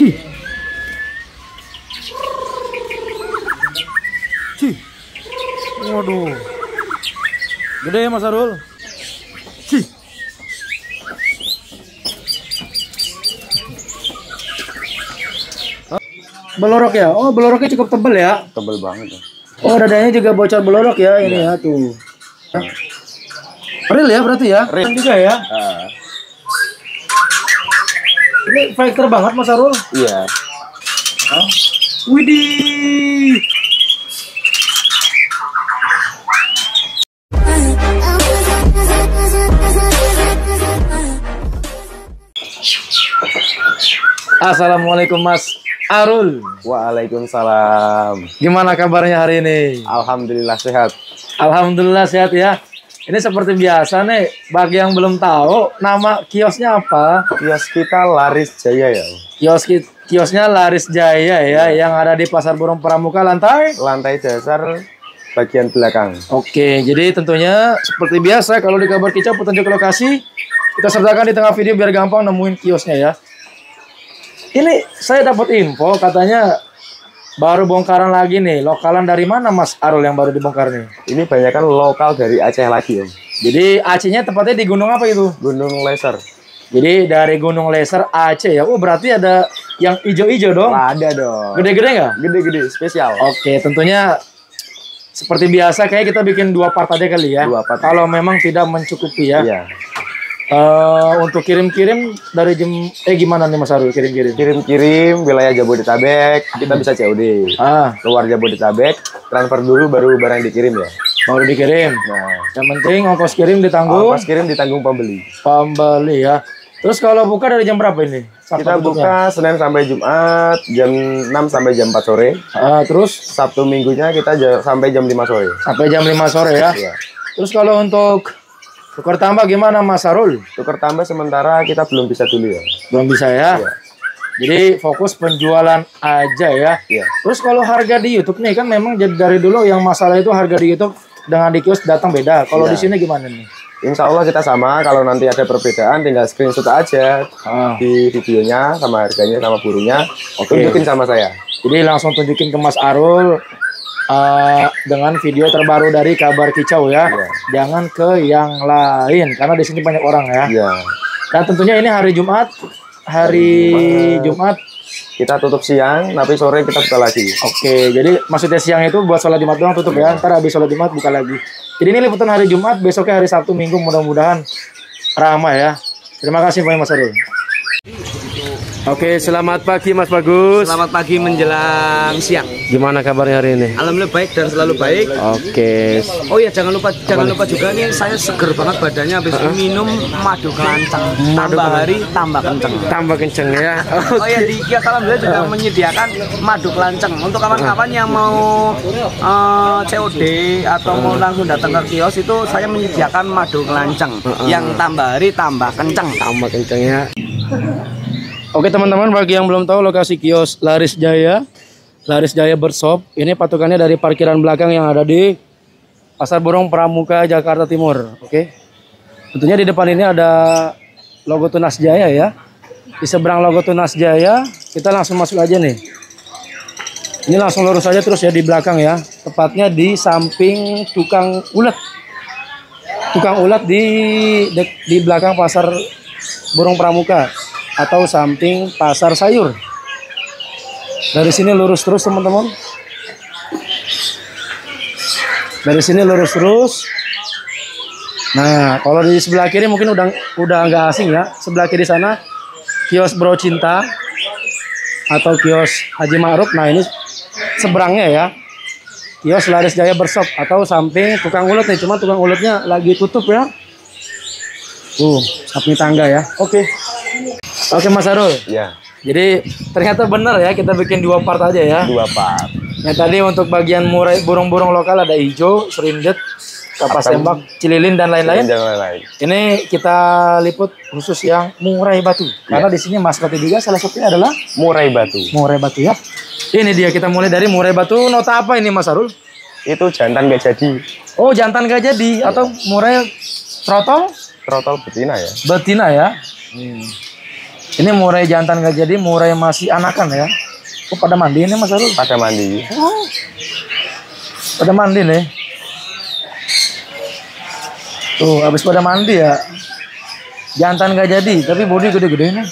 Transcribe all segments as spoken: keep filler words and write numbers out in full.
Cih. Cih. Waduh. Gede ya Mas Arul. Cih. Belorok ya? Oh, beloroknya cukup tebel ya? Tebel banget ya. Oh, dadanya juga bocor belorok ya ini ya, ya tuh. Real ya berarti ya? Real juga ya? Uh. Ini fighter banget Mas Arul? Iya. Oh. Widih. Assalamualaikum Mas Arul. Waalaikumsalam. Gimana kabarnya hari ini? Alhamdulillah sehat. Alhamdulillah sehat ya. Ini seperti biasa nih, bagi yang belum tahu, nama kiosnya apa? Kios kita Laris Jaya ya. Kios kiosnya Laris Jaya ya, ya, yang ada di Pasar Burung Pramuka lantai? Lantai dasar bagian belakang. Oke, jadi tentunya seperti biasa kalau di kabar kicau petunjuk lokasi kita sertakan di tengah video biar gampang nemuin kiosnya ya. Ini saya dapat info katanya baru bongkaran lagi nih. Lokalan dari mana Mas Arul yang baru dibongkar nih? Ini banyak kan lokal dari Aceh lagi Om. Jadi Acehnya tepatnya di gunung apa itu? Gunung Leser. Jadi dari Gunung Leser Aceh ya. Oh berarti ada yang ijo-ijo dong? Ada dong. Gede-gede nggak? Gede-gede spesial. Oke, tentunya seperti biasa kayak kita bikin dua part aja kali ya. Dua part. Kalau memang tidak mencukupi ya. Iya. Uh, untuk kirim-kirim dari jam eh gimana nih Mas Arul kirim-kirim? Kirim-kirim wilayah Jabodetabek kita bisa C O D. Ah, luar Jabodetabek transfer dulu baru barang dikirim ya. Baru dikirim. Nah, yang penting ongkos kirim ditanggung. Ongkos kirim ditanggung pembeli. Pembeli ya. Terus kalau buka dari jam berapa ini? Sabtu kita buka Senin sampai Jumat jam enam sampai jam empat sore. Ah, terus Sabtu Minggunya kita sampai jam lima sore. Sampai jam lima sore ya. Iya. Terus kalau untuk tukar tambah gimana Mas Arul? Tukar tambah sementara kita belum bisa dulu ya. Belum bisa ya? Iya. Jadi fokus penjualan aja ya. Iya. Terus kalau harga di YouTube nih kan memang dari dulu yang masalah itu harga di YouTube dengan di kios datang beda. Kalau iya. Di sini gimana nih? Insya Allah kita sama. Kalau nanti ada perbedaan tinggal screenshot aja ah. di videonya sama harganya sama burunya. Oke. Tunjukin sama saya. Jadi langsung tunjukin ke Mas Arul. Uh, dengan video terbaru dari Kabar Kicau ya, yeah. Jangan ke yang lain karena di sini banyak orang ya. Yeah. Dan tentunya ini hari Jumat, hari Jumat. Jumat kita tutup siang, tapi sore kita buka lagi. Oke, jadi maksudnya siang itu buat sholat Jumat doang tutup yeah. Ya. Ntar habis sholat Jumat buka lagi. Jadi ini liputan hari Jumat, besoknya hari Sabtu Minggu mudah-mudahan ramai ya. Terima kasih banyak Mas Arul. Oke, selamat pagi Mas Bagus. Selamat pagi menjelang siang. Gimana kabarnya hari ini? Alhamdulillah baik dan selalu baik. Oke. Oh ya jangan lupa jangan lupa juga nih saya seger banget badannya habis uh-huh. minum madu kelanceng. Tambah hari tambah kenceng. Tambah kenceng ya. Okay. Oh ya di kios alhamdulillah juga uh-huh. menyediakan madu kelanceng untuk kawan-kawan uh-huh. yang mau uh, C O D atau uh-huh. mau langsung datang ke kios itu saya menyediakan madu kelanceng uh-huh. yang tambah hari tambah kenceng. Tambah kenceng ya. Oke teman-teman, bagi yang belum tahu lokasi kios Laris Jaya, Laris Jaya Bershop, ini patokannya dari parkiran belakang yang ada di Pasar Burung Pramuka, Jakarta Timur. Oke, tentunya di depan ini ada logo Tunas Jaya ya. Di seberang logo Tunas Jaya, kita langsung masuk aja nih. Ini langsung lurus aja terus ya di belakang ya, tepatnya di samping tukang ulet. Tukang ulet di di, di belakang Pasar Burung Pramuka. Atau samping pasar sayur. Dari sini lurus terus teman-teman. Dari sini lurus terus. Nah, kalau di sebelah kiri mungkin udah udah nggak asing ya. Sebelah kiri sana kios Bro Cinta atau kios Haji Ma'ruf. Nah ini seberangnya ya. Kios Laris Jaya Bershop atau samping tukang ulet nih. Cuma tukang uletnya lagi tutup ya. Tuh, samping tangga ya. Oke. Oke Mas Arul. Ya. Jadi ternyata benar ya kita bikin dua part aja ya. Dua part. Yang tadi untuk bagian murai burung-burung lokal ada hijau, serindet, kapas tembak, cililin dan lain-lain. Ini kita liput khusus yang murai batu. Ya. Karena di sini maskotnya juga salah satunya adalah murai batu. Murai batu ya. Ini dia kita mulai dari murai batu. Nota apa ini Mas Arul? Itu jantan gak jadi. Oh jantan gak jadi ya. Atau murai trotol? Trotol betina ya. Betina ya. Hmm. Ini murai jantan nggak jadi, murai masih anakan ya. Oh, pada mandi ini Mas Arul? Pada mandi. Oh. Pada mandi nih. Tuh, habis pada mandi ya. Jantan nggak jadi, tapi body gede-gede nih.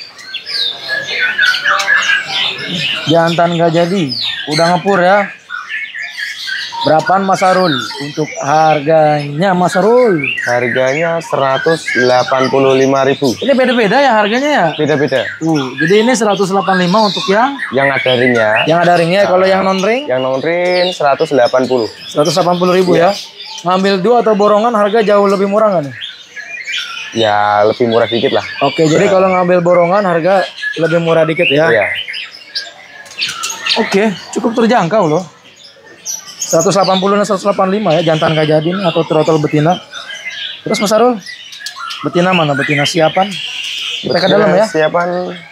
Jantan nggak jadi, udah ngepur ya. Berapaan Mas Arul untuk harganya Mas Arul? Harganya seratus delapan puluh lima ribu. Ini beda-beda ya harganya ya? Beda-beda. Tuh, jadi ini seratus delapan puluh lima untuk yang Yang ada ringnya. yang ada ringnya. Nah, kalau yang non ring? Yang non ring seratus delapan puluh. seratus delapan puluh ribu ya. Ngambil dua atau borongan harga jauh lebih murah nggak nih? Ya lebih murah dikit lah. Oke, jadi kalau ngambil borongan harga lebih murah dikit ya? Iya. Oke, cukup terjangkau loh. seratus delapan puluh dan seratus delapan puluh lima ya, jantan nggak jadi nih, atau trotol betina. Terus Mas Arul, betina mana? Betina siapan? Kita ke dalam ya? Siapan.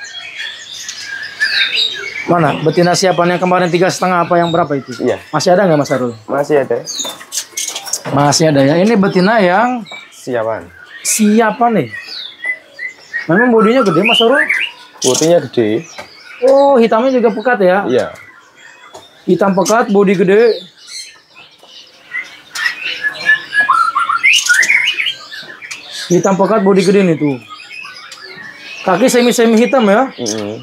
Mana? Betina siapan yang kemarin tiga setengah apa yang berapa itu? Iya. Masih ada nggak Mas Arul? Masih ada. Masih ada ya. Ini betina yang Siapan. siapan nih. Memang bodinya gede Mas Arul? Putihnya gede. Oh, hitamnya juga pekat ya? Iya. Hitam pekat, bodi gede. Hitam pekat, bodi gede nih tuh. Kaki semi-semi hitam ya? Mm-hmm.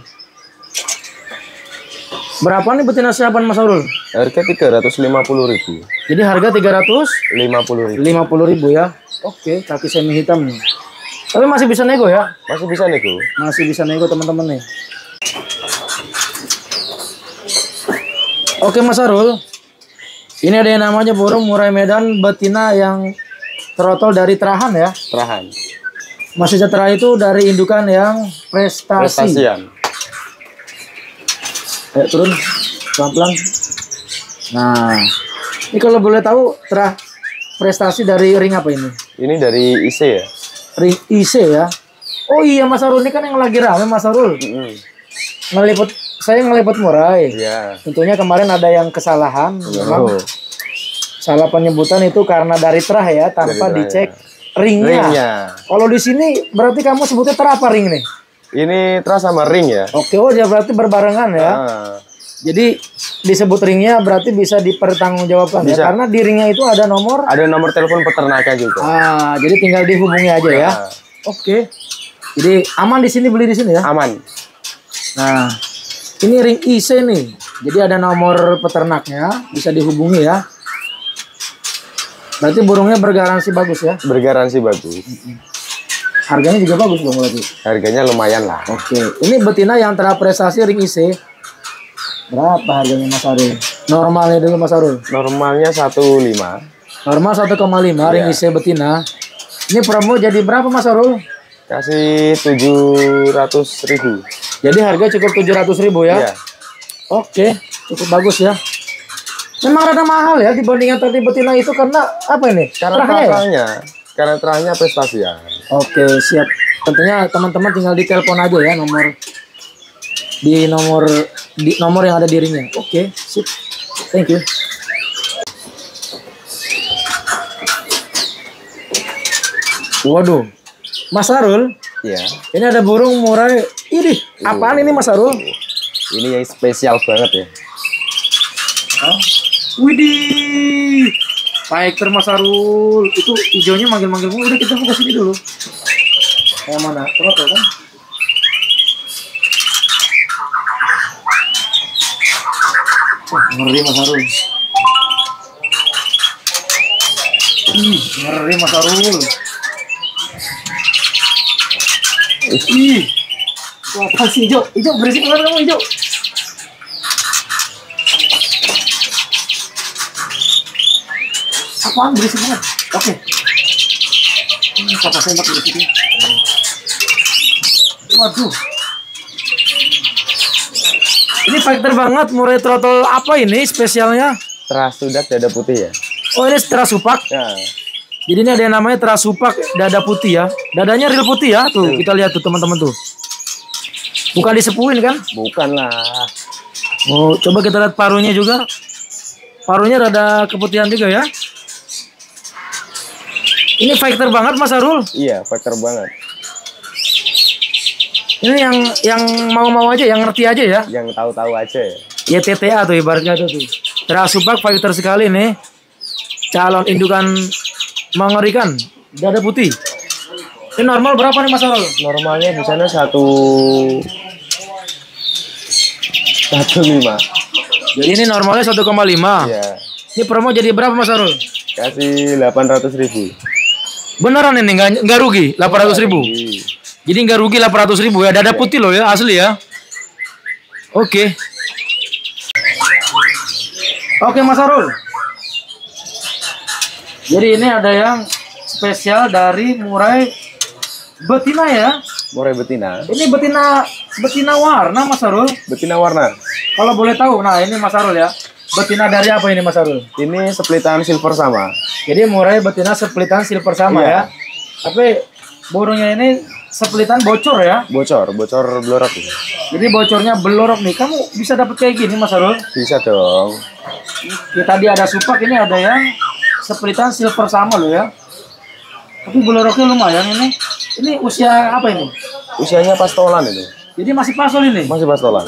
Berapa nih betina siapan Mas Arul? Harga tiga ratus lima puluh ribu. Jadi harga tiga ratus lima puluh ribu. lima puluh ribu ya. Oke, kaki semi hitam nih. Tapi masih bisa nego ya? Masih bisa nego. Masih bisa nego teman-teman nih. Oke Mas Arul. Ini ada yang namanya burung murai Medan betina yang trotol dari Terahan ya. Terahan. Mas Sejahtera itu dari indukan yang prestasi. Prestasian. Ayo turun pelan-pelan. Nah, ini kalau boleh tahu terah prestasi dari ring apa ini? Ini dari I C ya. Ring I C ya. Oh iya Mas Arul, ini kan yang lagi rame Mas Arul. Mm-hmm. Ngeliput, saya ngeliput murai. Iya. Tentunya kemarin ada yang kesalahan. Memang Oh. salah penyebutan itu karena dari terah ya, tanpa Dari terah, dicek ya. ringnya. Ringnya. Kalau di sini berarti kamu sebutnya terah apa ring nih? Ini terah sama ring ya. Oke, oh ya berarti berbarengan ya. Ah. Jadi disebut ringnya berarti bisa dipertanggungjawabkan ya, Bisa. karena di ringnya itu ada nomor. Ada nomor telepon peternakan juga. Ah, jadi tinggal dihubungi aja ya. Ah. Oke. Jadi aman di sini, beli di sini ya. Aman. Nah, ini ring I C nih. Jadi ada nomor peternaknya, bisa dihubungi ya. Berarti burungnya bergaransi bagus ya. Bergaransi bagus. Harganya juga bagus dong berarti. Harganya lumayan lah. Oke. Ini betina yang terprestasi ring I C. Berapa harganya Mas Arul? Normalnya dulu Mas Arul. Normalnya satu koma lima. Normal satu koma lima ring Iya. I C betina. Ini promo jadi berapa Mas Arul? Kasih tujuh ratus ribu. Jadi harga cukup tujuh ratus ribu ya. Iya. Oke, cukup bagus ya. Memang rada mahal ya dibandingkan tadi betina itu karena apa ini? Karena Terahnya ya? terahnya, karena terahnya prestasian. Oke, siap. Tentunya teman-teman tinggal ditelepon aja ya nomor di nomor di nomor yang ada di ringnya. Oke, sip. Thank you. Waduh, Mas Arul, Iya. ini ada burung murai. Ini apaan ini Mas Arul? Ini yang spesial banget ya. Widih, baik Mas Arul. Itu hijaunya manggil-manggil mulu. Udah kita fokus ini dulu. Yang mana? Coba tuh kan. Wah, ngeri Mas Arul. Ih, ngeri Mas Arul. Ih, itu apa sih hijau? Hijau berisik banget kamu hijau. Apaan berisik banget? Oke. Ini kata tembak berisiknya. Waduh. Ini fighter banget, murai trotol apa ini spesialnya? Terasudak dada putih ya. Oh ini terasupak. Nah, Jadi ini ada yang namanya terasupak dada putih ya. Dadanya real putih ya. Tuh kita lihat tuh teman-teman tuh. Bukan disepuin kan? bukan lah. Oh coba kita lihat parunya juga. Parunya rada keputihan juga ya. Ini fighter banget Mas Arul. Iya, fighter banget. Ini yang yang mau-mau aja, yang ngerti aja ya. Yang tahu-tahu aja. Y T T A tuh ibaratnya tuh. tuh. Terasupak fighter sekali nih. Calon indukan mengerikan. Dada putih. Ini normal berapa nih Mas Arul? Normalnya di sana satu satu lima. Jadi ini normalnya satu koma lima. Iya. Ini promo jadi berapa Mas Arul? Kasih delapan ratus ribu. Beneran ini nggak nggak rugi delapan ratus ribu. Jadi nggak rugi delapan ratus ribu ya. Dada putih loh ya, asli ya. Oke. Oke Mas Arul. Jadi ini ada yang spesial dari murai betina ya. Murai betina. Ini betina betina warna Mas Arul. Betina warna. Kalau boleh tahu, nah ini Mas Arul ya. Betina dari apa ini Mas Arul? Ini splitan silver sama. Jadi murai betina splitan silver sama Iya. ya. Tapi burungnya ini splitan bocor ya. Bocor, bocor blorok. Jadi bocornya belorok nih. Kamu bisa dapat kayak gini Mas Arul? Bisa dong. Kita tadi ada supak, ini ada yang splitan silver sama loh ya. Tapi beloroknya lumayan ini. Ini usia apa ini? Usianya pastolan itu. Jadi masih pasol ini. Masih pastolan.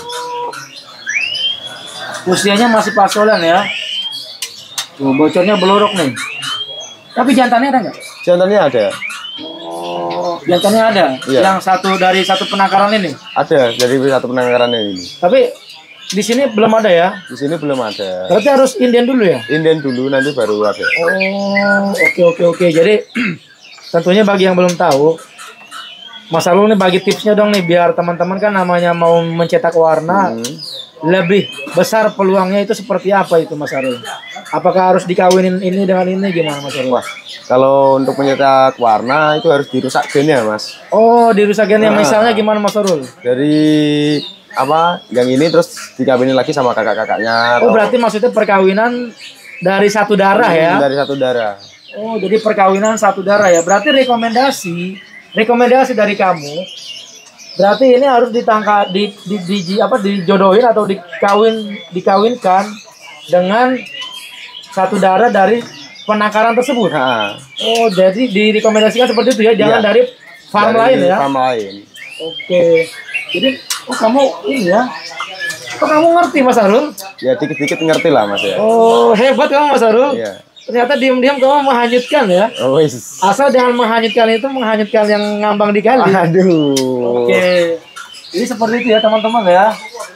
Usianya masih pasolan ya. Tuh, bocornya belorok nih. Tapi jantannya ada nggak? Jantannya ada. Oh, jantannya ada. Iya. Yang satu dari satu penangkaran ini. Ada dari satu penangkaran ini. Tapi di sini belum ada ya. Di sini belum ada. Berarti harus inden dulu ya. Inden dulu nanti baru ada. Oh, oke oke oke. Jadi tentunya bagi yang belum tahu, Mas Arul nih bagi tipsnya dong nih biar teman-teman kan namanya mau mencetak warna. Hmm. Lebih besar peluangnya itu seperti apa itu Mas Arul? Apakah harus dikawinin ini dengan ini gimana Mas Arul? Wah, kalau untuk mencetak warna itu harus dirusak gennya Mas. Oh, dirusak gennya Nah. misalnya gimana Mas Arul? Dari apa yang ini terus dikawinin lagi sama kakak-kakaknya. Oh, berarti maksudnya perkawinan dari satu darah ya? Dari satu darah. Oh, jadi perkawinan satu darah ya. Berarti rekomendasi, rekomendasi dari kamu. Berarti ini harus ditangkap di, di, di, di apa dijodohin atau dikawin dikawinkan dengan satu darah dari penangkaran tersebut. Nah, Oh, jadi direkomendasikan seperti itu ya, jangan Iya. dari farm dari lain ya. Farm lain. Oke. Jadi, oh kamu ini ya. Oh kamu ngerti Mas Arul? Ya dikit-dikit ngerti lah Mas ya. Oh, hebat kamu Mas Arul. Iya. Ternyata diam-diam kamu menghanyutkan ya. Oh, wis. Asal dengan menghanyutkan itu menghanyutkan yang ngambang di kali. Aduh. Oke. Jadi seperti itu ya teman-teman ya.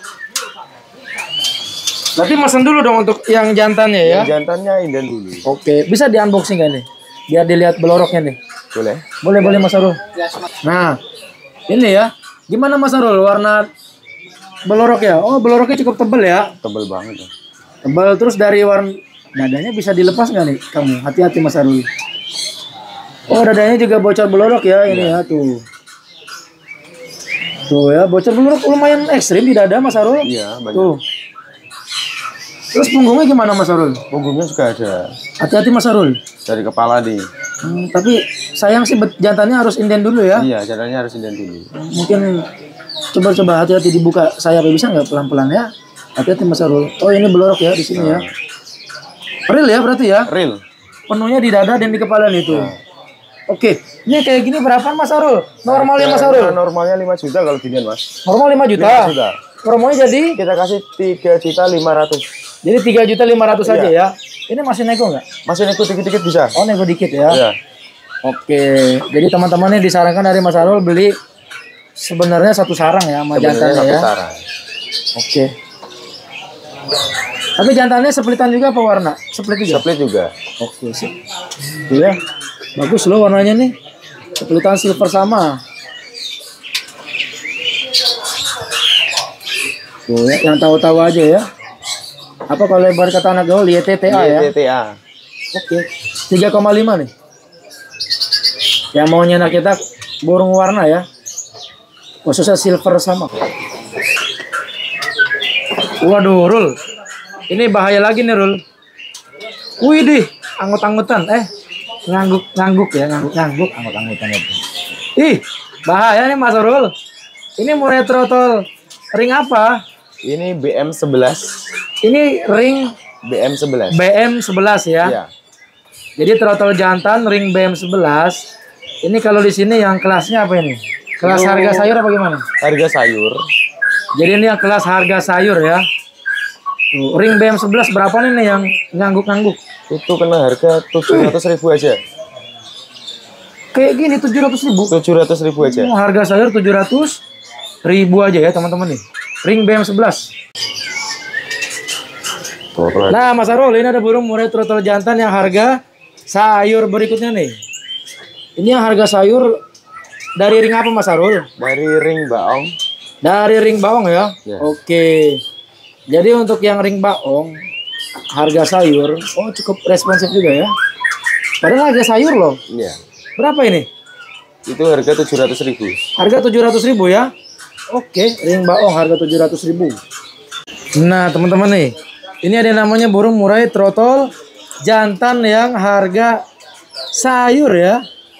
Berarti mesen dulu dong untuk yang jantannya ya. Yang jantannya inden dulu. Oke, bisa di unboxing gak nih? Biar dilihat beloroknya nih. Boleh? Boleh boleh Mas Arul. Nah, ini ya. Gimana Mas Arul warna belorok ya? Oh, beloroknya cukup tebal ya. Tebel banget. Ya. Tebal terus dari warna dadanya bisa dilepas nggak nih kamu? Hati-hati Mas Arul. Oh, dadanya juga bocor belorok ya ini ya tuh. Tuh ya, bocor belorok lumayan ekstrim di dada Mas Arul. Iya, banyak. Tuh. Terus punggungnya gimana Mas Arul? Punggungnya juga ada. Hati-hati Mas Arul. Dari kepala nih. Hmm, tapi sayang sih bet- jantannya harus inden dulu ya. Iya, jantannya harus inden dulu. Mungkin coba-coba hati-hati dibuka sayapnya bisa nggak pelan-pelan ya? Hati-hati Mas Arul. Oh ini belorok ya di sini ya. Real ya berarti ya? Real. Penuhnya di dada dan di kepala nih tuh. Oke, ini kayak gini berapa Mas Arul? Normalnya Mas Arul? Nah, normalnya lima juta kalau ginian Mas. Normal lima juta. lima juta. Promonya jadi Kita kasih tiga juta lima ratus. jadi tiga juta lima ratus aja ya. Ini masih nego nggak? Masih nego dikit-dikit bisa. Oh nego dikit ya. Iya. Oke, jadi teman-teman ini disarankan dari Mas Arul beli sebenarnya satu sarang ya sama Sebenarnya jantannya satu ya. sarang. Oke. Tapi jantannya splitan juga apa warna? Split juga. Split juga. Oke sih. Iya. Bagus loh warnanya nih. Splitan silver sama. Tuh ya, yang tahu-tahu aja ya. Apa kalau lebar kata anak gaul Y T T A ya? Y T T A. Oke. tiga koma lima nih. Yang mau nyenak kita burung warna ya. Khususnya silver sama. Waduh, Rul. Ini bahaya lagi nih, Rul. Wih dih, anggut-anggutan. Eh, ngangguk-ngangguk ya, ngangguk-ngangguk, anggut-anggutan itu. Ih, bahaya nih Mas Rul. Ini murai trotol ring apa? Ini B M sebelas. Ini ring B M sebelas. B M sebelas ya. Iya. Jadi trotol jantan ring B M sebelas. Ini kalau di sini yang kelasnya apa ini? Kelas Itu harga sayur apa gimana? Harga sayur. Jadi ini yang kelas harga sayur ya. Tuh, ring B M sebelas berapa nih yang ngangguk-ngangguk? Itu kena harga tujuh ratus ribu aja. Kayak gini tujuh ratus ribu. tujuh ratus ribu aja. Oh, harga sayur tujuh ratus ribu aja ya teman-teman nih. Ring B M sebelas. Nah Mas Arul, ini ada burung murai trotol jantan yang harga sayur berikutnya nih. Ini yang harga sayur dari ring apa Mas Arul? Dari ring baong. Dari ring baong ya? Ya. Oke. Jadi untuk yang ring baong harga sayur, oh cukup responsif juga ya. Padahal harga sayur loh. Iya. Berapa ini? Itu harga tujuh ratus ribu. Harga tujuh ratus ribu ya? Oke, ring baong harga tujuh ratus ribu. Nah teman-teman nih, ini ada yang namanya burung murai trotol jantan yang harga sayur ya.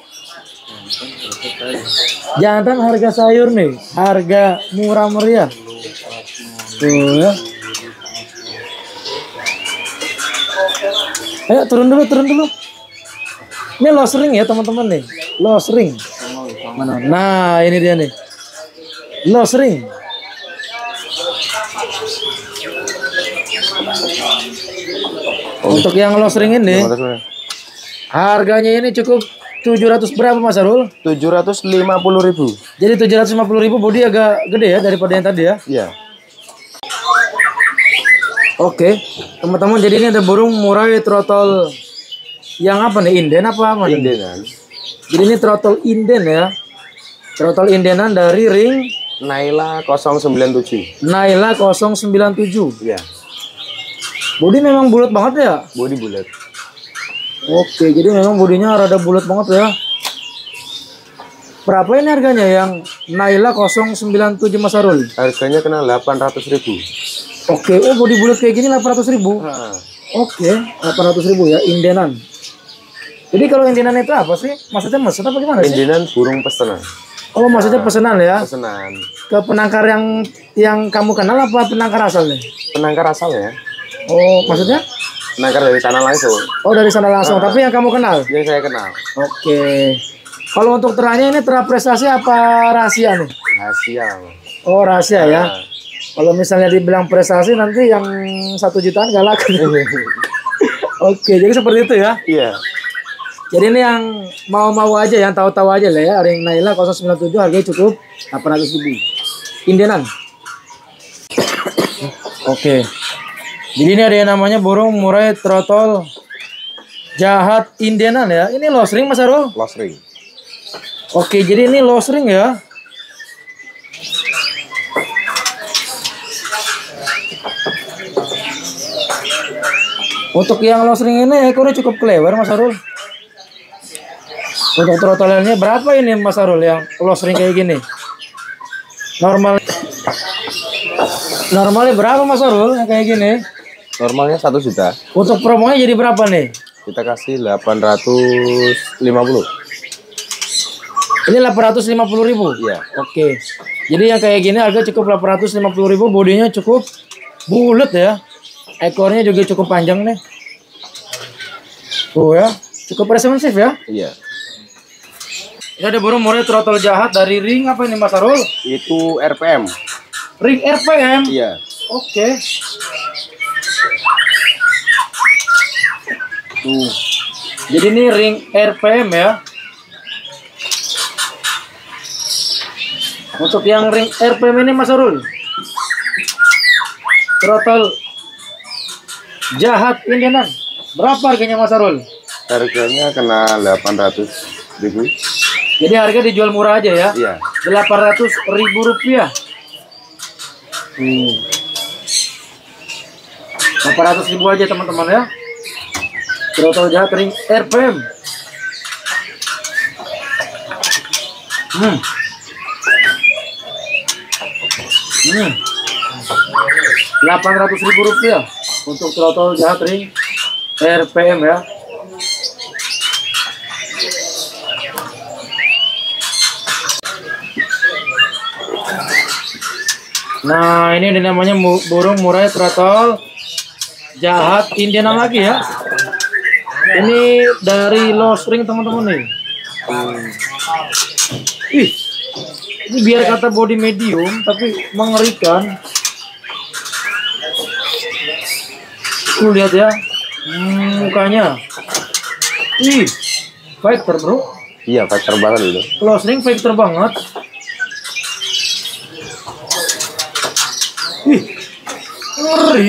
Jantan harga sayur nih, harga murah meriah. Tuh ya. Ayo turun dulu, turun dulu. Ini lost ring ya teman-teman nih, lost ring. Mana? Nah ini dia nih, lost ring. Untuk yang lost ring ini, harganya ini cukup tujuh ratus berapa Mas Arul? tujuh ratus lima puluh ribu. Jadi tujuh ratus lima puluh ribu, bodi agak gede ya daripada yang tadi ya. Iya. Oke, teman-teman, jadi ini ada burung murai trotol yang apa nih, inden apa apa nih? Indenan. Jadi ini trotol inden ya. Trotol indenan dari ring Naila nol sembilan tujuh. Naila nol sembilan tujuh. Iya. Bodi memang bulat banget ya? Bodi bulat. Oke, jadi memang bodinya rada bulat banget ya. Berapa ini harganya yang Naila nol sembilan tujuh Mas Arul? Harganya kena delapan ratus ribu. Oke, oh bodi bulat kayak gini delapan ratus ribu. Nah, Oke, delapan ratus ribu ya, indenan. Jadi kalau indenan itu apa sih? Maksudnya mesen apa gimana sih? indenan burung pesanan. Oh, maksudnya pesanan ya? Pesanan. Ke penangkar yang yang kamu kenal apa penangkar asalnya? Penangkar asalnya. Oh, maksudnya? Penangkar dari sana langsung. Oh, dari sana langsung, tapi yang kamu kenal? Yang saya kenal. Oke. Kalau untuk teranya ini teraprestasi apa rahasia nih? Rahasia. Oh, rahasia ya. Nah. Kalau misalnya dibilang prestasi nanti yang satu jutaan gak laku. Oke, jadi seperti itu ya. Iya. Jadi ini yang mau-mau aja, yang tahu-tahu aja lah ya. Ring Naila nol sembilan tujuh harganya cukup delapan ratus ribu. Indenan. Oke. Jadi ini ada yang namanya burung murai trotol jahat indenan ya. Ini lost ring Mas Arul? Lost ring. Oke, jadi ini lost ring ya. Untuk yang lost ring ini ekornya cukup kelebar Mas Arul. Untuk trotolannya berapa ini Mas Arul yang lost ring kayak gini? Normal Normalnya berapa Mas Arul yang kayak gini? Normalnya satu juta. Untuk promonya jadi berapa nih? Kita kasih delapan ratus lima puluh. Ini delapan ratus lima puluh ribu. Iya. Oke. Jadi yang kayak gini harga cukup delapan ratus lima puluh ribu, bodinya cukup bulat ya. Ekornya juga cukup panjang nih. Tuh ya, cukup responsif ya. Iya. Ini ada burung murai trotol jahat dari ring apa ini Mas Arul? Itu R P M. Ring R P M. Iya. Oke. Tuh. Jadi ini ring R P M ya. Untuk yang ring R P M ini Mas Arul, trotol jahat indenan, berapa harganya Mas Arul? Harganya kena delapan ratus ribu. Jadi harga dijual murah aja ya? Iya. delapan ratus ribu rupiah. Hmm. delapan ratus ribu aja teman-teman ya. Trotol jahat ring R P M. Hmm. Hmm. delapan ratus ribu rupiah untuk trotol jahat ring R P M ya. Nah ini namanya burung murai trotol jahat indenan lagi ya. Ini dari lost ring teman-teman nih. Ih, Ini biar kata body medium tapi mengerikan. Tuh lihat ya, hmm, mukanya. Ih, fighter bro. Iya, fighter banget itu. Close ring fighter banget. Ih, ngeri.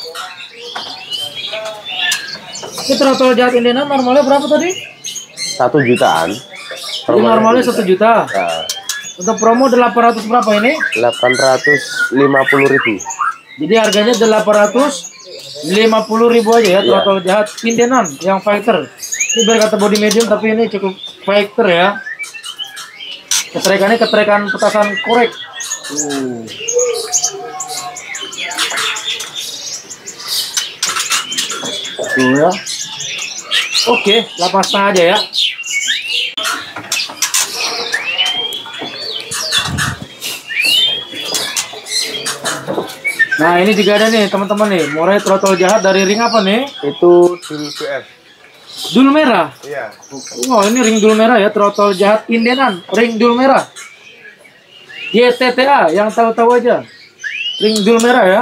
Ini throttle jahat Indiana normalnya berapa tadi? Satu jutaan. Jadi normalnya satu juta. Nah, Untuk promo delapan ratus berapa ini? delapan ratus lima puluh ribu. Jadi harganya delapan ratus lima puluh ribu aja ya, Iya. throttle jahat Indianan yang fighter. Ini biar kata body medium tapi ini cukup fighter ya. Keterikannya keterikan petasan korek. Uh. Tuh ya. Oke, delapan setengah aja ya. Nah ini juga ada nih teman-teman nih, Moray throttle jahat dari ring apa nih? Itu dul B F. Dul merah. Iya. Wow ini ring dul merah ya, throttle jahat Indianan, ring dul merah. G T T A yang tahu-tahu aja, ring dul merah ya.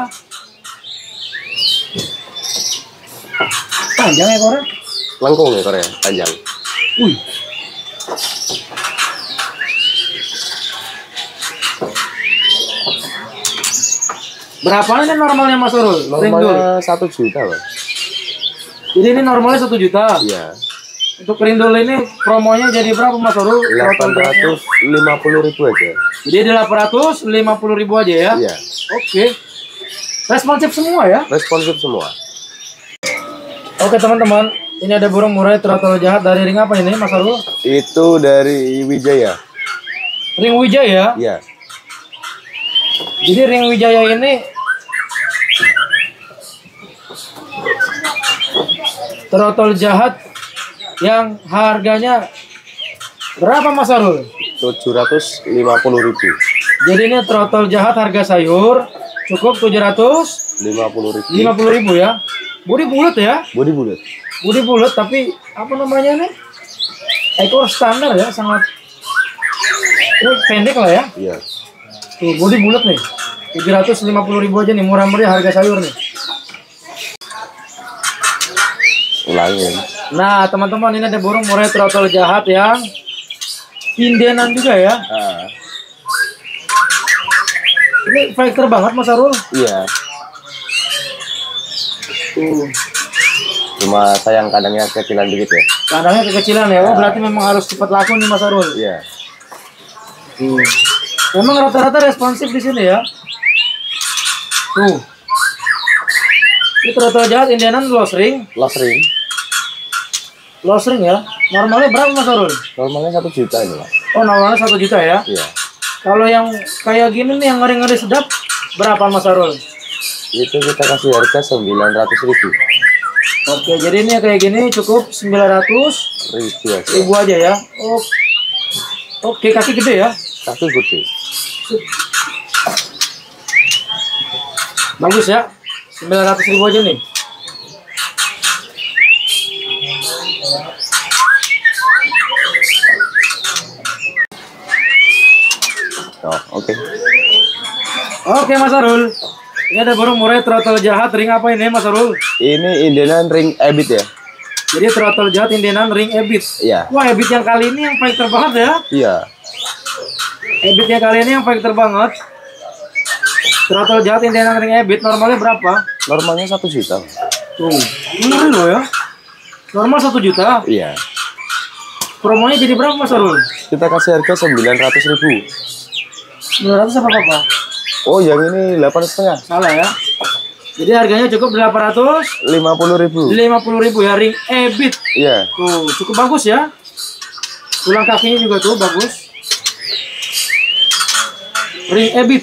Panjang ya korek? Lengkung ya Korea, panjang. Wih. Berapa ini normalnya Mas Urul? Ring dul. Normalnya satu juta, Mas. Jadi ini normalnya satu juta. Iya. Untuk ring dul ini promonya jadi berapa Mas Urul? delapan ratus lima puluh ribu aja. Jadi delapan ratus lima puluh ribu aja ya? Iya. Oke. Responsif semua ya? Responsif semua. Oke teman-teman, ini ada burung murai throttle jahat dari ring apa ini Mas Arul? Itu dari Wijaya. Ring Wijaya? Iya. Jadi ring Wijaya ini throttle jahat yang harganya berapa Mas Arul? tujuh ratus lima puluh ribu. Jadi ini throttle jahat harga sayur cukup tujuh ratus lima puluh ribu. lima puluh ribu ya. Bodi bulat ya? Bodi bulat. Bodi bulat tapi apa namanya nih? Ekor standar ya, sangat ini pendek lah ya. Iya. Tuh, bodi bulat nih. tujuh ratus lima puluh ribu aja nih, murah meriah harga sayur nih. Ulangin. Nah, teman-teman ini ada burung murai throttle jahat yang Indianan juga ya. Ah. Ini fighter banget Mas Arul. Iya. Tuh, Cuma sayang kandangnya kecilan dikit ya. kandangnya kekecilan ya. Oh, berarti memang harus cepat laku nih Mas Arul. Iya. Tuh. Memang rata-rata responsif di sini ya. Tuh. Ini throttle jahat Indianan loss ring. Loss ring. Loss ring ya. Normalnya berapa Mas Arul? Normalnya satu juta ini, Mas. Oh, normalnya satu juta ya. Iya. Kalau yang kayak gini nih yang ngeri-ngeri sedap berapa Mas Arul? Itu kita kasih harga sembilan ratus ribu. Oke, jadi ini kayak gini cukup sembilan ratus Ribu aja. ribu aja ya. Oh. Oke, kaki gede ya. Kaki gede. Bagus ya. sembilan ratus ribu aja nih. Oh, oke. Oke Mas Arul. Ini ada burung murai throttle jahat ring apa ini Mas Arul? Ini Indian ring ebit ya? Jadi throttle jahat Indianan ring ebit. Iya. Wah, ebit yang kali ini yang fighter banget ya. Iya. Ebit yang kali ini yang fighter banget. Throttle jahat Indianan ring ebit normalnya berapa? Normalnya satu juta. Tuh, ngeri loh ya. Normal satu juta. Iya. Promonya jadi berapa Mas Arul? Kita kasih harga sembilan ratus ribu. sembilan ratus apa apa? Oh, yang ini delapan setengah. Salah ya. Jadi harganya cukup delapan ratus Lima puluh ribu. lima puluh ribu ya, ring ebit. Iya. Tuh, cukup bagus ya. Tulang kakinya juga tuh bagus. Ring ebit.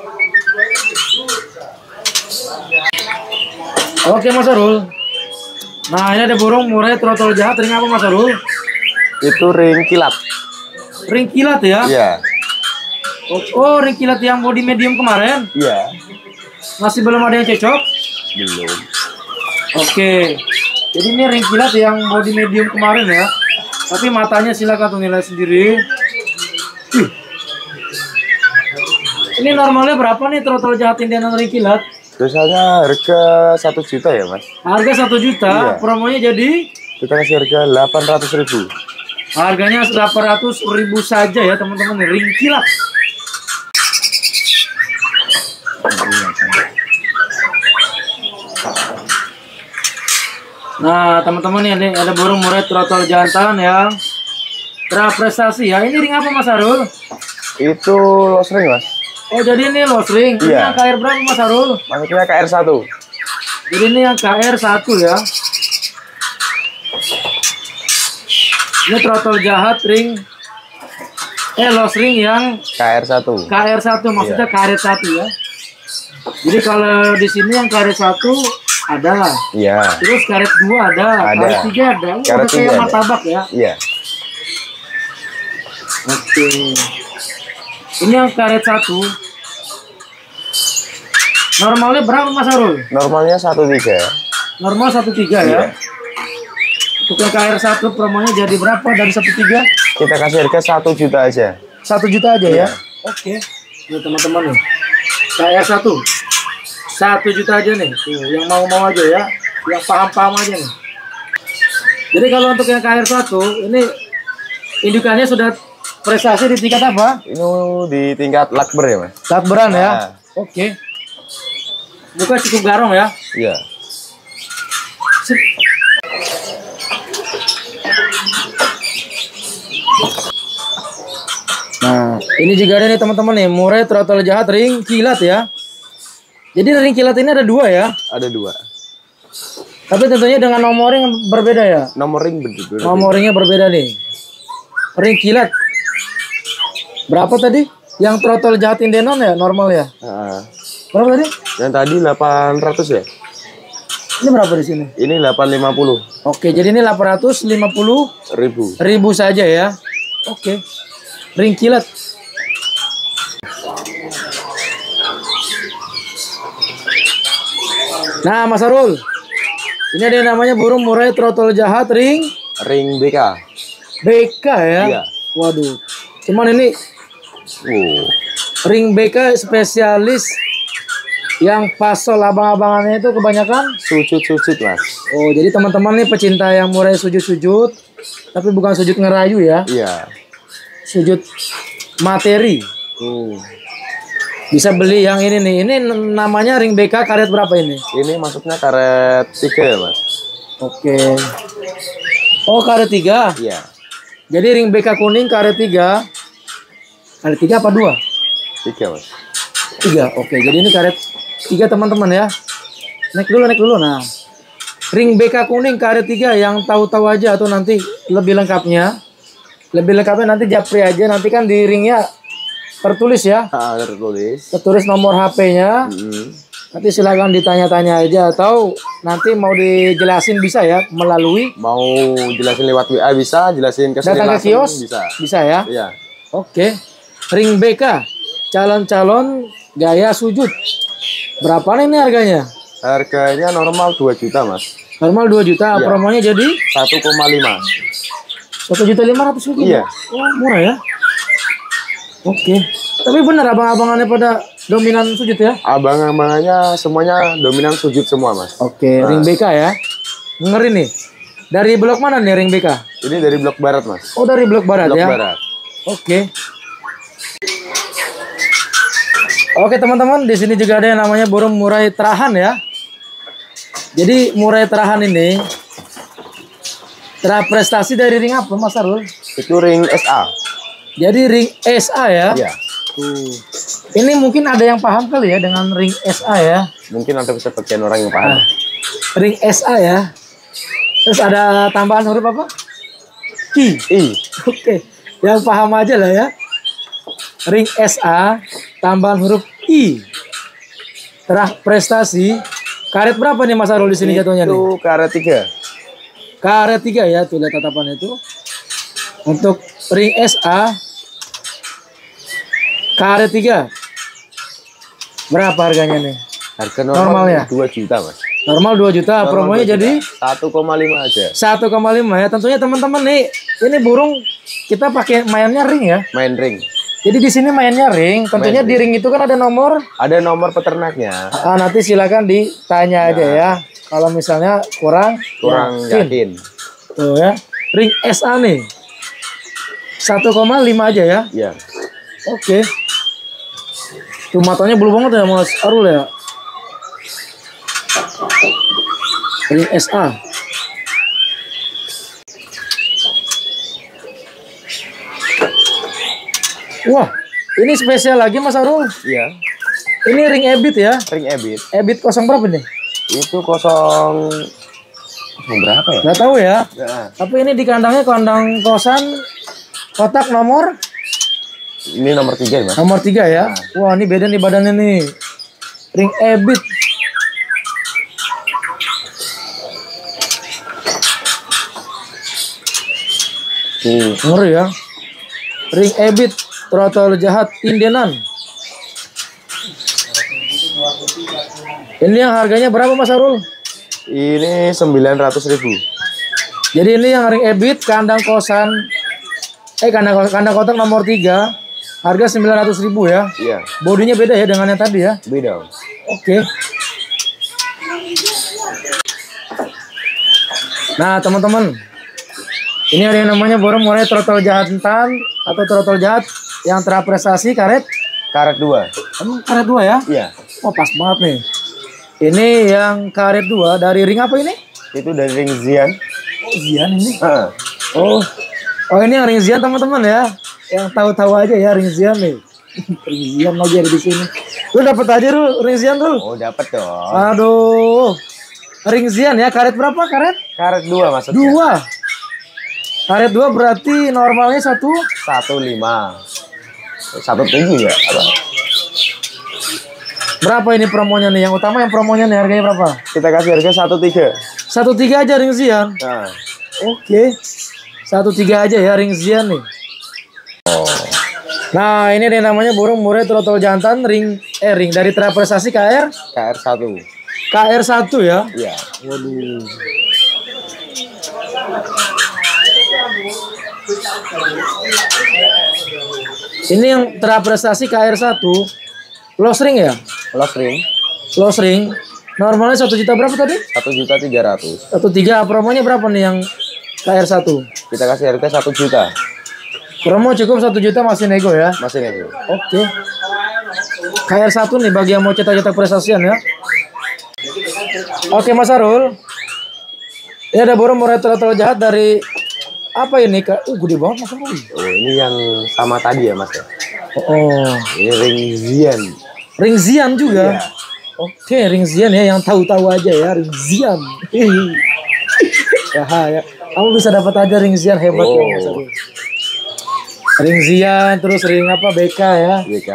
Oke Mas Arul. Nah, ini ada burung murai throttle jahat ring apa Mas Arul? Itu ring kilat. Ring kilat ya? Iya. Oh, oh, ring kilat yang body medium kemarin. Iya. Masih belum ada yang cocok? Belum. Oke. Jadi ini ring kilat yang body medium kemarin ya. Tapi matanya silakan tuh nilai sendiri. Wih. Ini normalnya berapa nih trotol jahat Indian ring kilat? Biasanya harga satu juta ya mas. Harga satu juta, Iya. promonya jadi Kita kasih harga delapan ratus ribu. harganya delapan ratus ribu saja ya teman-teman, ring kilat. Nah teman-teman ini ada burung murai trotol jantan yang berprestasi ya. Ini ring apa Mas Harul? Itu los ring mas. Oh jadi ini los ring. Ini Iya. yang K R berapa Mas Harul? Maksudnya K R satu. Jadi ini yang K R satu ya. Ini trotol jahat ring eh los ring yang K R satu. K R satu, maksudnya Iya. karet satu ya. Jadi kalau di sini yang karet satu ada, Iya. terus karet dua ada, Ada. karet tiga ada. Ini Karet udah kayak tiga ada. martabak ya. Iya. Oke. Ini yang karet satu. Normalnya berapa Mas Harul? Normalnya satu tiga. Normal satu tiga ya. Iya. Untuk yang K R satu promonya jadi berapa dari satu tiga? Kita kasih harga satu juta aja. Satu juta aja ya. Iya. Oke. Ini teman-teman nih. K R satu. Satu juta aja nih. Tuh, yang mau-mau aja ya. Yang paham-paham aja nih. Jadi kalau untuk yang K R satu ini indukannya sudah prestasi di tingkat apa? Ini di tingkat lakber ya mas. Takberan ya. Nah. Oke. Bukan cukup garong ya. Iya. Sip. Nah, ini juga ada nih teman-teman nih, murai trotol jahat ring kilat ya. Jadi ring kilat ini ada dua ya. Ada dua. Tapi tentunya dengan nomor yang berbeda ya. Nomor ring begitu. Nomor ringnya berbeda nih. Ring kilat. Berapa tadi? Yang trotol jahat Indenon ya, normal ya. Nah, Berapa tadi? yang tadi delapan ratus ya. Ini berapa di sini? Ini delapan ratus lima puluh Oke, jadi ini delapan ratus lima puluh ribu. ribu saja ya. Oke. Ring kilat. Nah, Mas Harul. Ini ada yang namanya burung murai trotol jahat ring Ring B K. B K ya. Iya. Waduh. Cuman ini Wow. ring B K spesialis yang pasol abang-abangannya itu kebanyakan. Sujud-sujud mas. Oh, jadi teman-teman nih pecinta yang murai sujud-sujud, tapi bukan sujud ngerayu ya. Iya. Sujud materi. Hmm. Bisa beli yang ini nih. Ini namanya ring B K karet berapa ini? Ini maksudnya karet tiga ya mas. Oke. Oh, karet tiga. Iya. Jadi ring B K kuning karet tiga. Karet tiga apa dua? Tiga mas. Tiga. Oke, jadi ini karet tiga teman-teman ya. Naik dulu, naik dulu. Nah, ring B K kuning karet tiga yang tahu-tahu aja atau nanti lebih lengkapnya. Lebih lengkapnya nanti japri aja. Nanti kan di ringnya tertulis ya. Ah, tertulis. Tertulis nomor H P-nya. Hmm. Nanti silakan ditanya-tanya aja atau nanti mau dijelasin bisa ya melalui Mau jelasin lewat W A bisa, jelasin ke sini datang ke langsung kios bisa. bisa ya. Iya. Oke. Ring B K calon-calon gaya sujud. Berapa nih ini harganya? Harganya normal dua juta mas. Normal dua juta, Iya. promonya jadi satu koma lima. satu juta lima ratus ribu. Iya. Oh, murah ya. Oke. Tapi benar abang-abangannya pada dominan sujud ya? Abang-abangannya semuanya dominan sujud semua mas. Oke, ring B K ya. Ngeri nih. Dari blok mana nih ring B K? Ini dari blok barat mas. Oh, dari blok barat Blok ya. barat. Oke. Oke teman-teman, di sini juga ada yang namanya burung murai terahan ya. Jadi murai terahan ini terprestasi dari ring apa Mas Arul? Itu ring S A. Jadi ring S A ya. Iya. Tuh. Ini mungkin ada yang paham kali ya dengan ring S A ya. Mungkin ada sebagian orang yang paham. Nah, ring S A ya. Terus ada tambahan huruf apa? Ki. I. Oke. Yang paham aja lah ya. Ring S A tambahan huruf I. Terah prestasi. Karet berapa nih Mas Arul di sini jatuhnya nih? Itu karet tiga. Karet tiga ya, tuh lihat tatapan itu. Untuk ring S A karet tiga. Berapa harganya nih? Harga Normalnya? normal dua juta mas. Normal dua juta, Normal promonya dua juta. jadi satu koma lima aja. satu koma lima ya. Tentunya teman-teman nih, ini burung kita pakai mainnya ring ya. Main ring. Jadi di sini mainnya ring. Tentunya Main di ring itu kan ada nomor. Ada nomor peternaknya. Ah, nanti silakan ditanya aja ya. Kalau misalnya kurang Kurang yakin. Tuh ya. Ring S A nih. satu koma lima aja ya. Iya. Oke. Tuh matanya bulu banget ya Mas Arul ya. Ring S A. Wah, ini spesial lagi Mas Arul. Iya. Ini ring Ebit ya. Ring Ebit. Ebit kosong berapa nih? Itu kosong kosong berapa ya? Nggak tahu ya. Nah, Tapi ini di kandangnya kandang kosan kotak nomor ini nomor tiga ya, Mas. nomor tiga ya. Wah, ini beda nih badannya nih. Ring Ebit. Tuh. Ngeri ya. Ring Ebit. Trotol jahat Indenan. Ini yang harganya berapa Mas Arul? Ini sembilan ratus ribu. Jadi ini yang ring Ebit kandang kosan eh kandang kandang kotak nomor tiga harga sembilan ratus ribu ya. Iya. Bodinya beda ya dengan yang tadi ya. Beda. Oke. Nah teman-teman, ini ada yang namanya borong murai trotol jantan atau trotol jahat yang terapresiasi karet Karet dua. Emang karet dua ya? Iya. Oh pas banget nih. Ini yang karet dua dari ring apa ini? Itu dari ring Zian. Oh Zian ini. Heeh. Oh, oh ini yang ring Zian teman-teman ya. Yang tahu-tahu aja ya ring Zian nih. Ring Zian lagi ada di sini. Lu dapat aja lu ring Zian tuh. Oh, dapat dong. Aduh. Ring Zian ya, karet berapa karet? Karet dua maksudnya. Dua. Karet dua berarti normalnya satu. Satu lima. Satu tujuh ya? Apa? Berapa ini promonya nih? Yang utama yang promonya nih harganya berapa? Kita kasih harga satu tiga. Satu tiga aja ring Zian. Nah. Oke. Satu tiga aja ya ring Zian nih. Oh. Nah ini nih namanya burung murai trotol jantan ring eh ring dari terapresiasi K R K R satu. K R satu ya. Iya. Waduh. Ini yang terapresiasi K R satu. Los ring ya? Los ring. Los ring. Normalnya satu juta berapa tadi? Satu juta tiga ratus. Satu tiga. Promonya berapa nih yang K R satu? Kita kasih harga satu juta. Promo cukup satu juta masih nego ya? Masih nego. Oke. K R satu nih bagi yang mau cetak-cetak prestasian ya. Oke Mas Arul. Ini ada burung murai trotol jahat dari apa ini Kak? Uh gede banget Mas Arul. Oh, ini yang sama tadi ya Mas ya. Oh. Ini ring Zian. Ring Zian juga. Iya. Oke, ring Zian ya yang tahu-tahu aja ya, ring Zian. Ya, ya. Kamu bisa dapat aja ring Zian hebat Oh. ya Mas Arul. Ring Zian terus ring apa B K ya. B K.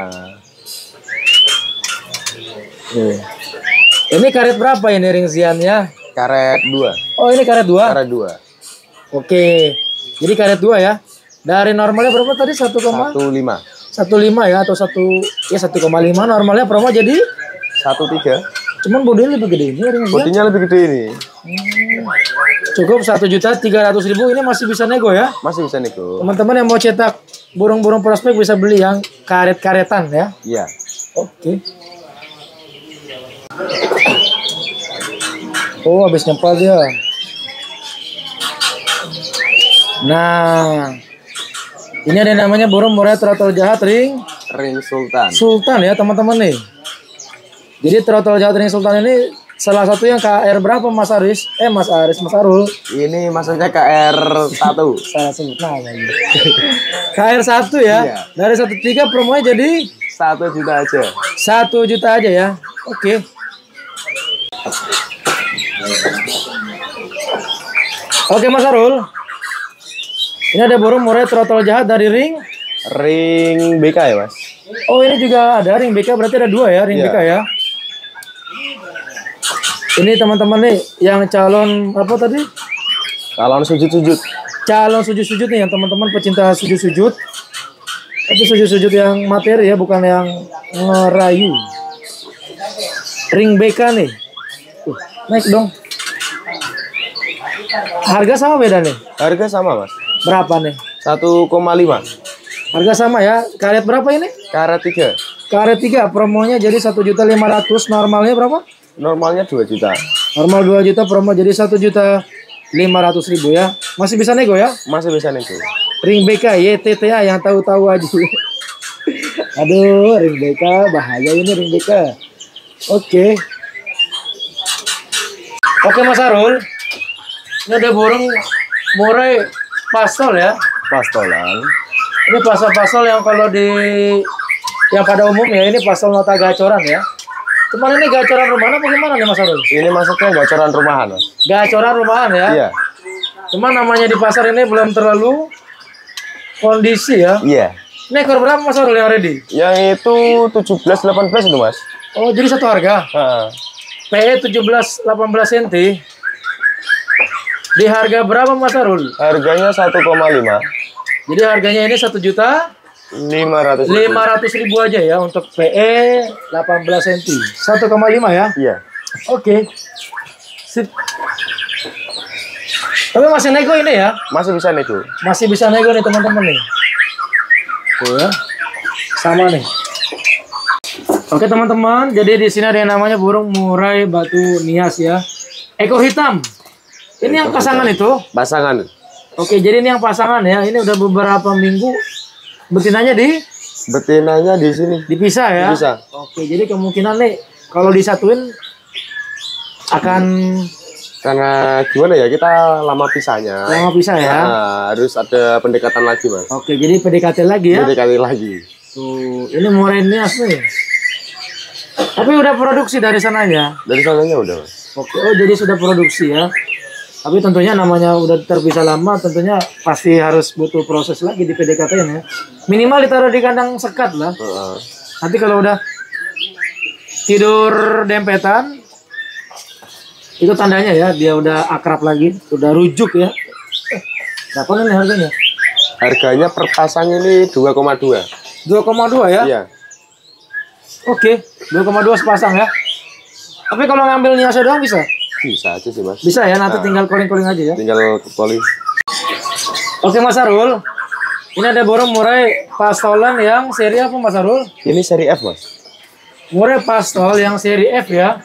Nih. Ini karet berapa ini ring Zian ya? Karet dua. Oh, ini karet dua. Karet dua. Oke. Jadi karet dua ya. Dari normalnya berapa tadi? satu koma Satu lima. satu lima ya atau satu ya satu koma lima normalnya promo jadi Satu tiga. cuman bodinya lebih gede ini ring Zian. Bodinya lebih gede ini. Cukup satu juta tiga ratus ribu ini masih bisa nego ya. Masih bisa nego. Teman-teman yang mau cetak burung-burung prospek bisa beli yang karet-karetan ya. Iya. Oke. Oh, habis nyempal dia. Nah, ini ada yang namanya burung murai trotol jahat ring Ring Sultan. Sultan ya teman-teman nih. Jadi trotol jahat ring Sultan ini salah satu yang K R berapa Mas Aris? Eh Mas Aris, Mas Arul. Ini maksudnya K R satu. Salah sebut nama ini. K R satu ya. Iya. Dari satu tiga promonya jadi Satu juta aja. satu juta aja ya. Oke. Oke Mas Arul. Ini ada burung murai trotol jahat dari ring. Ring B K ya Mas. Oh ini juga ada ring B K berarti ada dua ya ring Iya. B K ya. Ini teman-teman nih yang calon apa tadi? Kalau sujud-sujud. Calon sujud-sujud nih yang teman-teman pecinta sujud-sujud. Tapi sujud-sujud yang materi ya bukan yang ngerayu. Ring B K nih. Tuh, naik dong. Harga sama beda nih. Harga sama Mas. Berapa nih? Satu koma lima. Harga sama ya. Karet berapa ini? Karet tiga. Karet tiga promonya jadi satu juta lima ratus, normalnya berapa? Normalnya dua juta. Normal dua juta, promo jadi satu juta lima ratus ribu ya. Masih bisa nego ya? Masih bisa nego. Ring B K Y T T A yang tahu-tahu aja. Aduh, ring B K bahaya ini ring B K. Oke. Oke Mas Arul. Ini ada burung murai pastol ya. Pastolan. Ini pasal-pasal yang kalau di yang pada umumnya ini pasal nota gacoran ya. Cuman ini gacoran rumahan apa gimana nih Mas Arul? Ini masuknya gacoran rumahan, Mas. Gacoran rumahan ya. Iya. Cuman namanya di pasar ini belum terlalu kondisi ya. Iya. Ini ekor berapa Mas Arul yang ready? Yang itu tujuh belas delapan belas itu, Mas. Oh, jadi satu harga. Heeh. P E tujuh belas delapan belas sentimeter. Di harga berapa Mas Arul? Harganya satu koma lima. Jadi harganya ini satu juta lima ratus lima ratus ribu aja ya untuk P E delapan belas sentimeter. satu koma lima ya. Iya. Oke. Sip. Tapi masih nego ini ya? Masih bisa nego. Masih bisa nego nih teman-teman nih. Tuh ya. Sama nih. Oke teman-teman, jadi di sini ada yang namanya burung murai batu nias ya. Ekor hitam. Ini yang pasangan itu. Pasangan. Oke, jadi ini yang pasangan ya. Ini udah beberapa minggu betinanya di Betinanya di sini. dipisah ya. Bisa. Oke, jadi kemungkinan nih kalau disatuin akan Karena gimana ya, kita lama pisahnya. lama pisah ya. Nah, harus ada pendekatan lagi, Mas. Oke, jadi P D K T lagi ya. P D K T lagi. Tuh, ini murai nias nih. Tapi udah produksi dari sananya. Dari sananya udah, Mas. Oke, oh jadi sudah produksi ya. Tapi tentunya namanya udah terpisah lama, tentunya pasti harus butuh proses lagi di P D K T-nya. Minimal ditaruh di kandang sekat lah. Heeh. Nanti kalau udah tidur dempetan, itu tandanya ya dia udah akrab lagi, udah rujuk ya. Eh, berapa nih harganya? Harganya per pasang ini dua koma dua. dua koma dua ya? Iya. Oke, dua koma dua sepasang ya. Tapi kalau ngambil niasnya doang bisa? Bisa aja sih, Mas. Bisa ya, nanti Nah. tinggal calling-calling aja ya. Tinggal ke poli. Oke Mas Arul, ini ada burung murai pastolan yang seri apa Mas Arul? Ini seri F, Mas. Murai pastol yang seri F ya.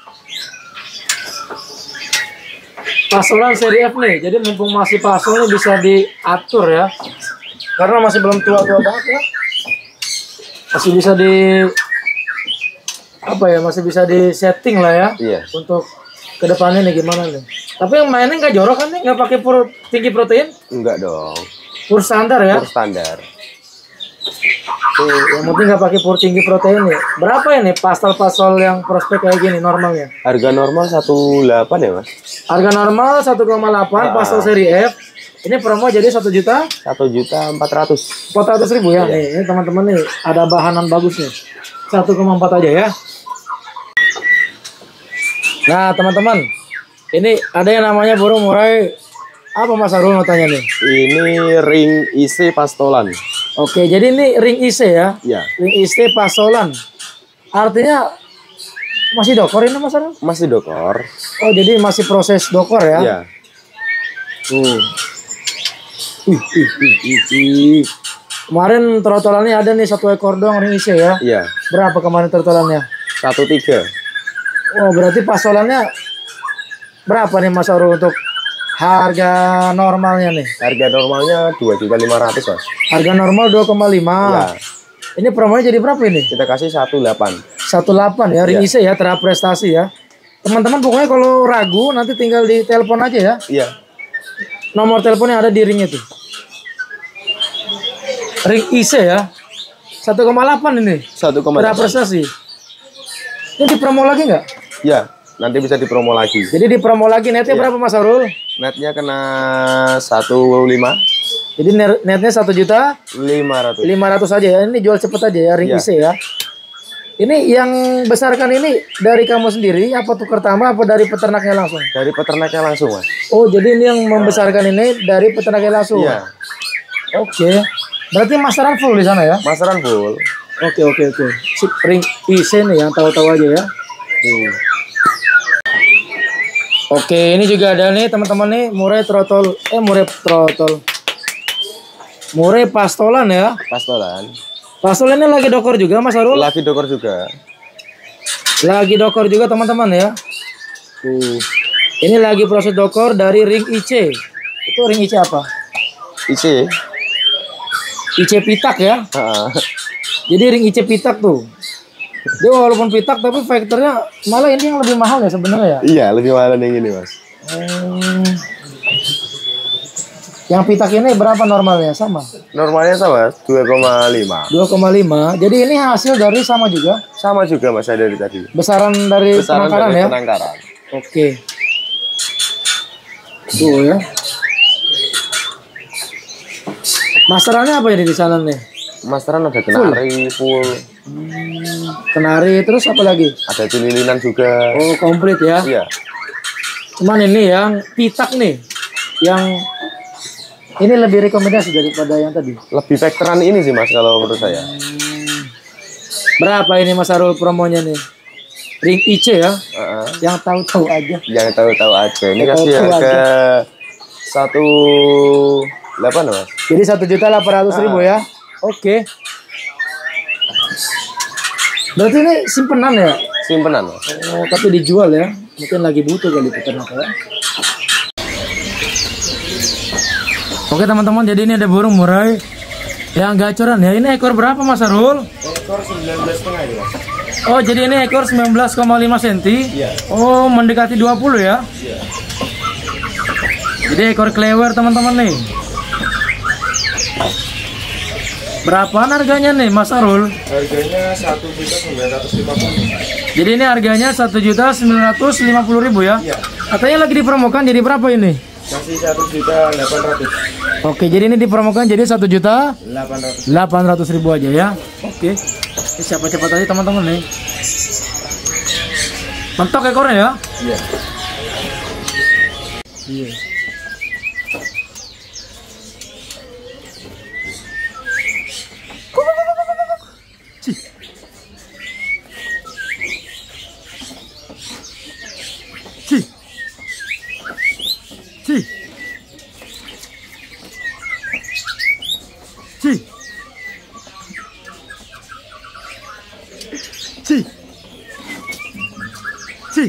Pastolan seri F nih, jadi mumpung masih pastol nih bisa diatur ya. Karena masih belum tua-tua banget ya. Masih bisa di apa ya, masih bisa di setting lah ya. Iya. Untuk kedepannya nih gimana nih. Tapi yang mainnya nggak jorok kan nih, nggak pakai pur tinggi protein? Enggak dong. Pur standar ya. Pur standar. Tuh, yang penting nggak pakai pur tinggi protein ya. Berapa ini pastel-pastel yang prospek kayak gini normalnya? Harga normal satu koma delapan ya, Mas. Harga normal satu koma delapan, Nah. pastel seri F. Ini promo jadi satu juta satu juta empat ratus. empat ratus ribu ya. Iya. Nih, ini teman-teman nih ada bahanan bagus nih. satu koma empat aja ya. Nah, teman-teman. Ini ada yang namanya burung murai apa Mas Arul mau tanya nih? Ini ring I C pastolan. Oke, jadi ini ring I C ya. Iya. Ring I C pastolan. Artinya masih dokor ini Mas Arul? Masih dokor. Oh, jadi masih proses dokor ya? Iya. Tuh. Ih, ih, ih, ih, ih. Kemarin trotolannya ada nih satu ekor doang ring I C ya. Iya. Berapa kemarin trotolannya? satu tiga. Oh, berarti pastolannya berapa nih Mas Arul untuk harga normalnya nih? Harga normalnya dua juta lima ratus, Mas. Harga normal dua koma lima. Iya. Ini promonya jadi berapa ini? Kita kasih satu koma delapan. satu koma delapan ya, ring Iya. I C ya, teraprestasi ya. Teman-teman pokoknya kalau ragu nanti tinggal di telepon aja ya. Iya. Nomor telepon yang ada di ring itu. Ring I C ya. satu koma delapan ini. satu koma delapan. Teraprestasi. Ini di promo lagi nggak? Iya, nanti bisa dipromo lagi. Jadi di promo lagi netnya Iya. berapa Mas Arul? Netnya kena satu koma lima. Jadi net- netnya satu juta lima ratus. lima ratus aja ya. Ini jual cepet aja ya ring Iya. I C ya. Ini yang besarkan ini dari kamu sendiri apa tuh pertama apa dari peternaknya langsung? Dari peternaknya langsung, Mas. Oh, jadi ini yang membesarkan ini dari peternaknya langsung. Iya. Oke. Berarti masaran full di sana ya? Masaran full. Oke, oke, oke. Sip, ring I C nih yang tahu-tahu aja ya. Hmm. Oke, ini juga ada nih teman-teman nih murai trotol, eh murai trotol. Murai pastolan ya. Pastolan. Pastolan ini lagi dokor juga Mas Arul? Lagi dokor juga. Lagi dokor juga teman-teman ya. Tuh. Ini lagi proses dokor dari ring I C. Itu ring I C apa? I C. I C pitak ya. Heeh. Jadi ring I C pitak tuh. Dia walaupun pitak tapi faktornya malah ini yang lebih mahal ya sebenarnya ya. Iya, lebih mahal yang ini, Mas. Hmm. Yang pitak ini berapa normalnya? Sama? Normalnya sama, dua koma lima. dua koma lima. Jadi ini hasil dari sama juga? Sama juga Mas saya dari tadi. Besaran dari Besaran penangkaran dari ya? penangkaran. Oke. Tuh ya. Masterannya apa ya di sana nih? Masteran ada kenari full. Hmm, kenari terus apa lagi? Ada cililinan juga. Oh, komplit ya. Iya. Cuman ini yang pitak nih. Yang ini lebih rekomendasi daripada yang tadi. Lebih veteran ini sih Mas kalau menurut saya. Hmm. Berapa ini Mas Arul promonya nih? Ring I C ya? Uh-huh. Yang tahu-tahu aja. Yang tahu-tahu aja. Ini Yang kasih tahu-tahu harga satu delapan Mas. Jadi satu juta delapan ratus ribu ya? Oke. Berarti ini simpenan ya? Simpenan Mas. Oh, tapi dijual ya? Mungkin lagi butuh kali peternak ya. Oke teman-teman, jadi ini ada burung murai yang gacoran ya. Ini ekor berapa Mas Arul? Ekor sembilan belas setengah ini Mas. Oh, jadi ini ekor sembilan belas koma lima sentimeter. Iya. Oh, mendekati dua puluh ya. Iya. Jadi ekor klewer teman-teman nih. Berapaan harganya nih Mas Arul? Harganya satu juta sembilan ratus lima puluh. Jadi ini harganya satu juta sembilan ratus lima puluh ribu ya? Iya. Katanya lagi dipromokan jadi berapa ini? Masih satu juta delapan ratus. Oke, jadi ini dipromokan jadi satu juta delapan ratus. delapan ratus ribu aja ya. Oke. Ini siapa cepat aja teman-teman nih. Mentok ekornya ya? Iya. Iya. Cih. Cih. Cih. Cih. Cih. Cih.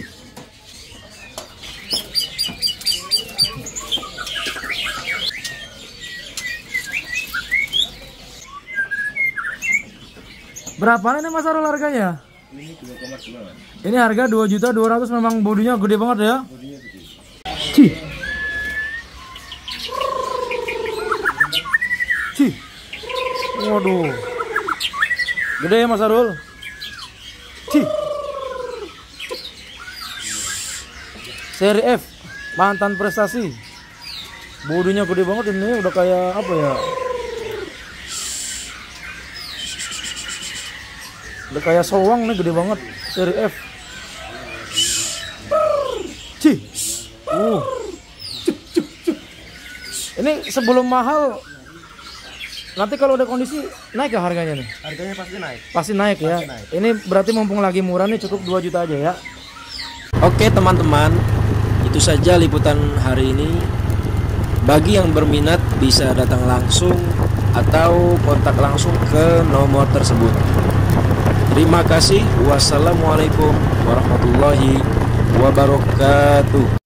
Berapa ini Mas Arul harganya? Ini dua koma dua. Ini harga dua juta dua ratus, memang bodinya gede banget ya. Cih. Cih. Waduh. Gede ya Mas Arul? Cih. Seri F, mantan prestasi. Bodinya gede banget ini, udah kayak apa ya? Udah kayak sowang nih, gede banget. Seri F. Cih. Uh. Cuk, cuk, cuk. Ini sebelum mahal, nanti kalau udah kondisi naik ya harganya nih? Harganya pasti naik. Pasti naik ya. Pasti naik. Ini berarti mumpung lagi murah nih, cukup dua juta aja ya. Oke teman-teman, itu saja liputan hari ini. Bagi yang berminat bisa datang langsung atau kontak langsung ke nomor tersebut. Terima kasih. Wassalamualaikum warahmatullahi wabarakatuh.